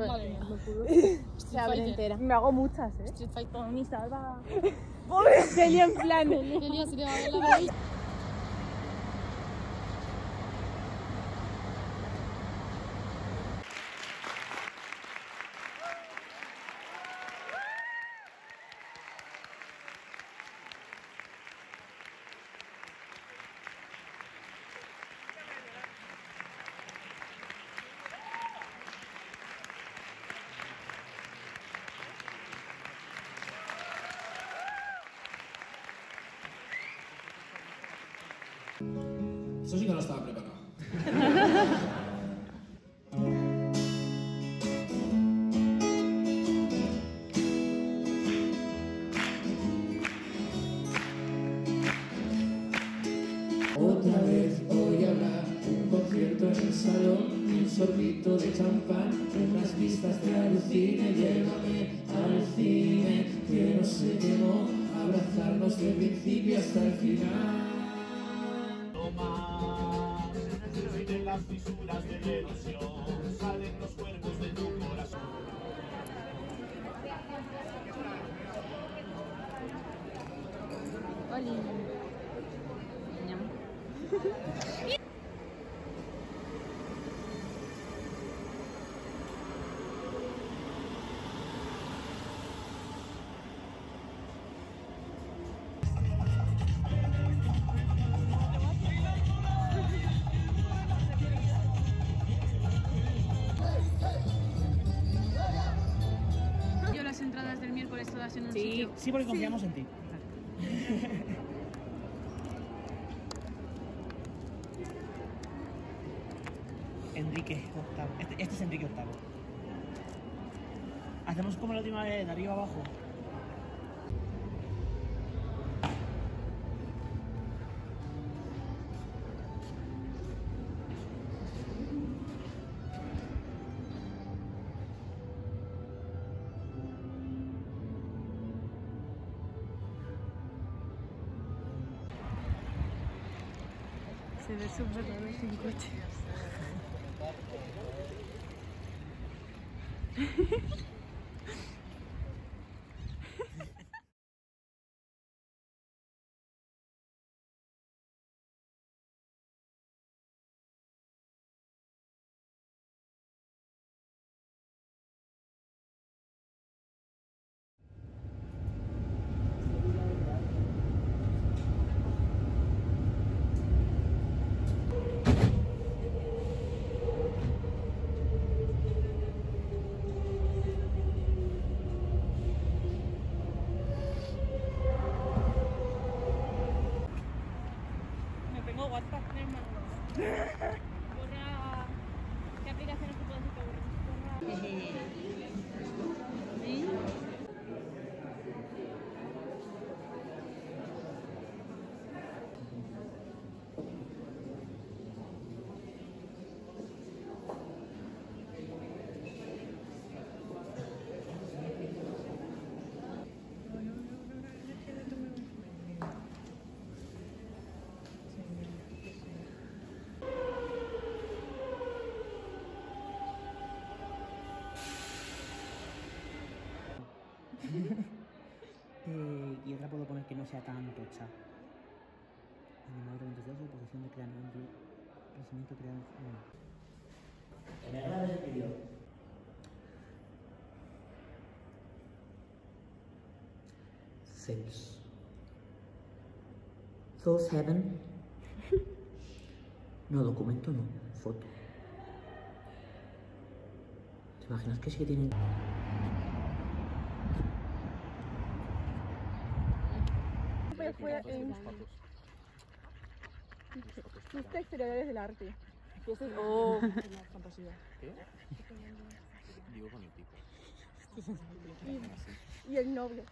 Madre mía, no puedo. Se abre entera. Me hago muchas, ¿eh? Street Fighter, mi salva. Celia en plan. Celia se le va a ver la nariz. Eso sí que no estaba preparado. Otra vez voy a hablar, un concierto en el salón, un sorbito de champán, unas vistas de alucine, llévame al cine, que no se quemó, abrazarnos del principio hasta el final. De las fisuras de la ilusión salen los cuerpos de tu corazón. Oli. Yo las entradas del miércoles todas en un sitio. Sí, porque confiamos en ti. Enrique octavo. Este es Enrique octavo. Hacemos como la última vez, de arriba abajo. Se ve súper raro sin coche. Tengo WhatsApp, hermano. Borra. ¿Qué aplicaciones te puedes borrar? ¿Sí? Y otra puedo poner que no sea tan tocha. Animador 22, posición de cráneo, crecimiento creado. Me agrada el vídeo. Sales. So 7. No, documento no, foto. ¿Te imaginas que sí que tienen? Fue en Justa Historiadores del Arte. Oh, fantasía. ¿Qué? Digo con el tipo. Y el novio.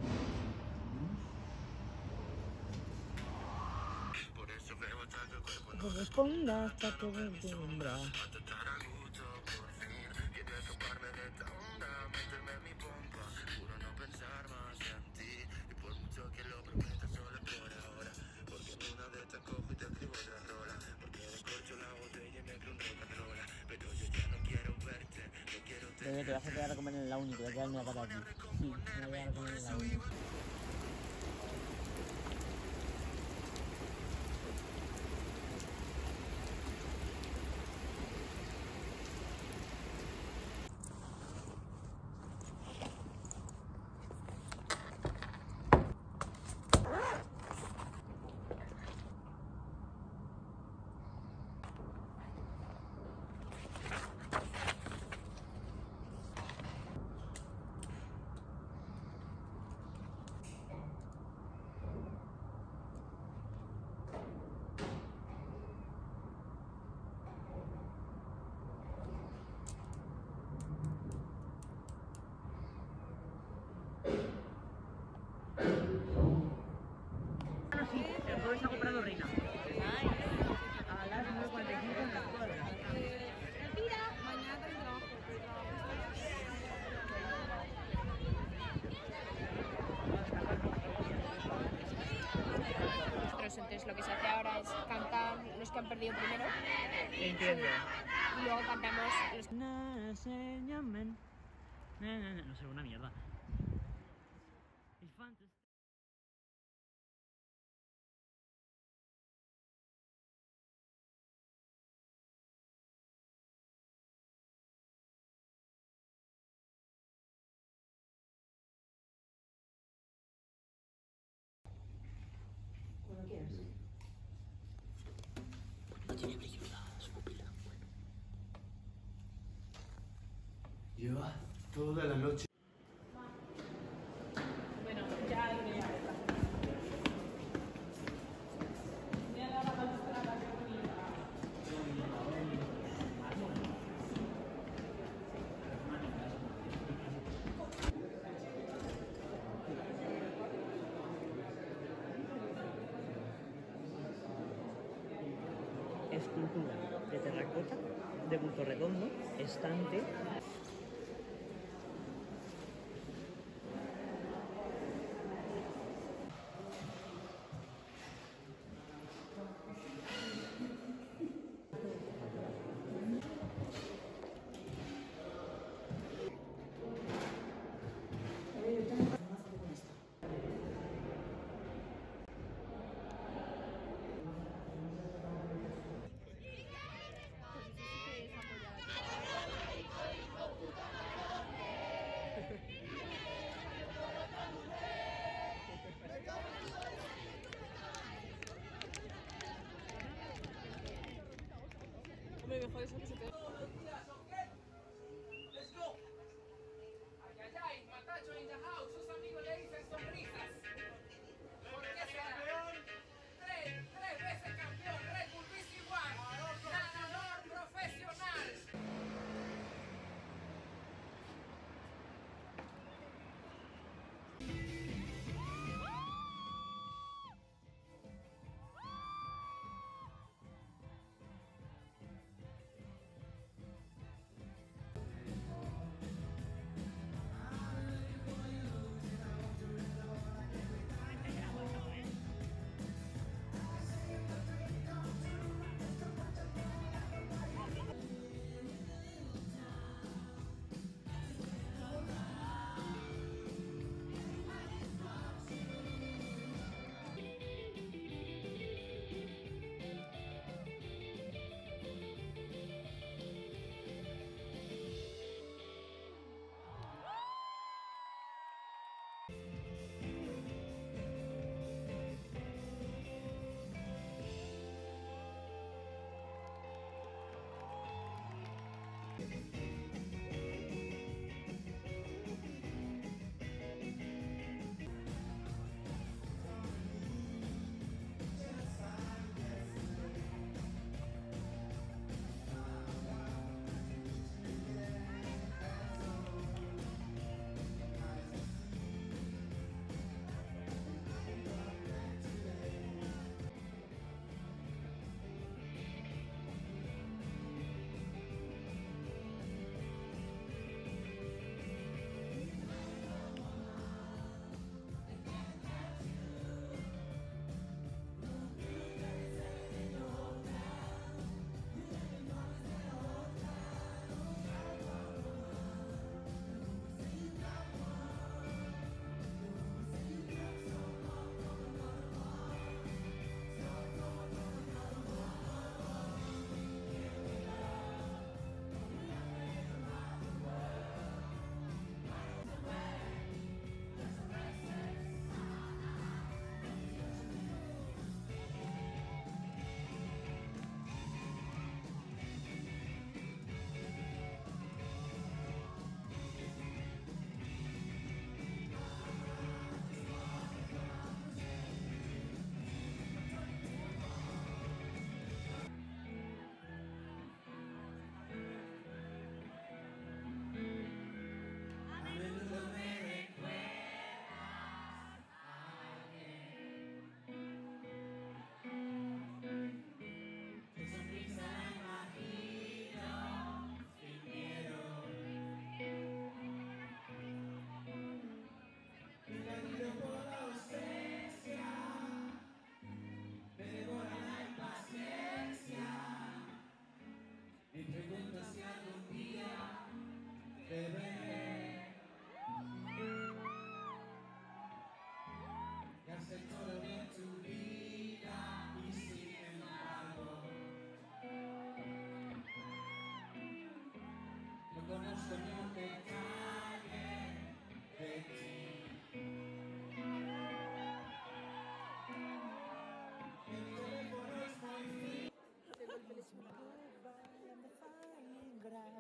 Por eso me he botado el cuerpo. corresponda hasta que vendrá. Bebé, te vas a quedar a comer en la uni, te voy a quedarme a parar aquí. Sí, me voy a quedar a comer en la uni. Sí, el jueves ha comprado Reina. A las 9:45 en la escuadra. Mañana también trabajo, pero Entonces lo que se hace ahora es cantar los que han perdido primero Entiendo. y luego cantamos los que... No sé, una mierda. No tiene brillo su pupila. Lleva toda la noche. Escultura de terracota, de bulto redondo, estante. Hombre, mejor eso que se te...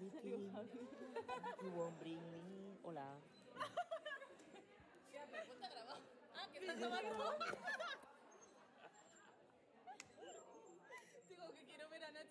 Vicky. You won't bring me. Hola. Ya, pero ponte a grabar. Ah, que estás grabando.